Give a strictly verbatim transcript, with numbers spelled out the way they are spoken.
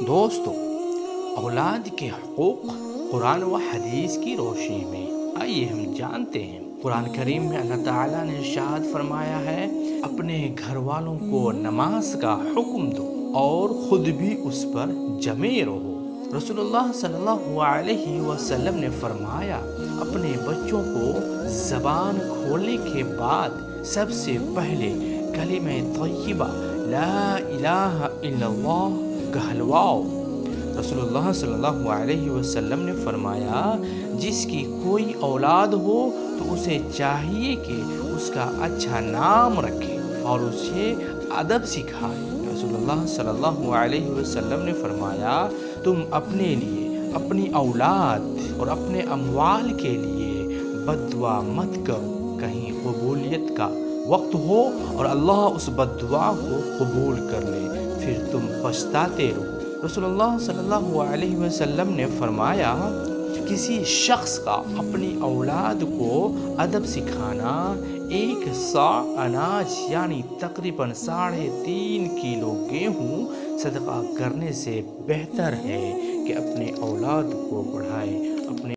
دوستو، اولاد کے حقوق قرآن و حدیث کی روشنی میں آئیے ہم جانتے ہیں۔ قرآن کریم میں اللہ تعالیٰ نے ارشاد فرمایا ہے، اپنے گھر والوں کو نماز کا حکم دو اور خود بھی اس پر جمے رہو۔ رسول اللہ صلی اللہ علیہ وسلم نے فرمایا، اپنے بچوں کو زبان کھولنے کے بعد سب سے پہلے کلمہ طیبہ لا الہ الا اللہ کہلواؤ۔ رسول اللہ صلی اللہ علیہ وسلم نے فرمایا، جس کی کوئی اولاد ہو تو اسے چاہیے کہ اس کا اچھا نام رکھے اور اسے ادب سکھائے۔ رسول اللہ صلی اللہ علیہ وسلم نے فرمایا، تم اپنے لیے، اپنی اولاد اور اپنے اموال کے لیے بد دعا مت کرو، کہیں قبولیت کا وقت ہو اور اللہ اس بد دعا کو قبول کر لے، پھر تم پچھتاتے رہو۔ رسول اللہ صلی اللہ علیہ وسلم نے فرمایا، کسی شخص کا اپنی اولاد کو ادب سکھانا ایک صاع اناج یعنی تقریباً ساڑھے تین کلو گیہوں صدقہ کرنے سے بہتر ہے کہ اپنے اولاد کو پڑھائے۔ اپنے